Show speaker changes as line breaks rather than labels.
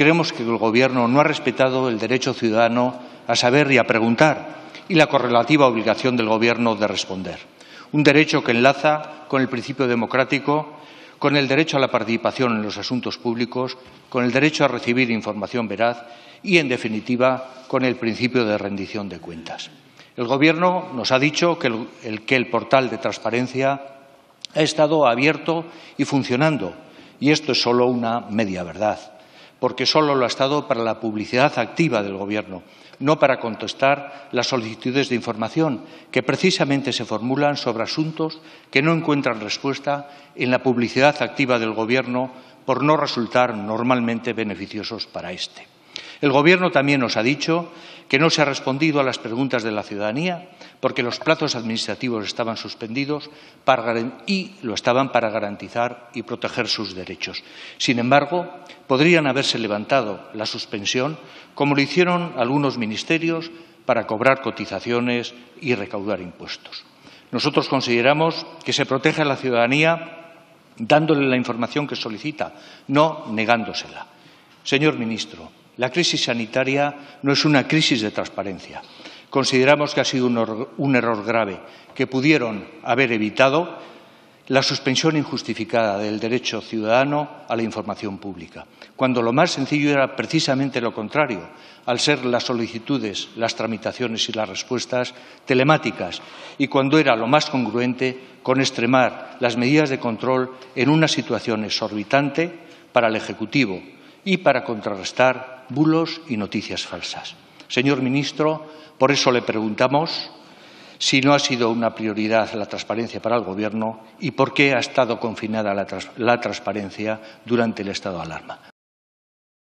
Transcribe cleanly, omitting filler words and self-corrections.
creemos que el Gobierno no ha respetado el derecho ciudadano a saber y a preguntar y la correlativa obligación del Gobierno de responder. Un derecho que enlaza con el principio democrático, con el derecho a la participación en los asuntos públicos, con el derecho a recibir información veraz y, en definitiva, con el principio de rendición de cuentas. El Gobierno nos ha dicho que el portal de transparencia ha estado abierto y funcionando, y esto es solo una media verdad, porque solo lo ha estado para la publicidad activa del Gobierno, no para contestar las solicitudes de información que precisamente se formulan sobre asuntos que no encuentran respuesta en la publicidad activa del Gobierno por no resultar normalmente beneficiosos para éste. El Gobierno también nos ha dicho que no se ha respondido a las preguntas de la ciudadanía porque los plazos administrativos estaban suspendidos y lo estaban para garantizar y proteger sus derechos. Sin embargo, podrían haberse levantado la suspensión, como lo hicieron algunos ministerios, para cobrar cotizaciones y recaudar impuestos. Nosotros consideramos que se protege a la ciudadanía dándole la información que solicita, no negándosela. Señor ministro, la crisis sanitaria no es una crisis de transparencia. Consideramos que ha sido un error grave que pudieron haber evitado la suspensión injustificada del derecho ciudadano a la información pública, cuando lo más sencillo era precisamente lo contrario, al ser las solicitudes, las tramitaciones y las respuestas telemáticas, y cuando era lo más congruente con extremar las medidas de control en una situación exorbitante para el Ejecutivo y para contrarrestar bulos y noticias falsas. Señor ministro, por eso le preguntamos si no ha sido una prioridad la transparencia para el Gobierno y por qué ha estado confinada la transparencia durante el estado de alarma.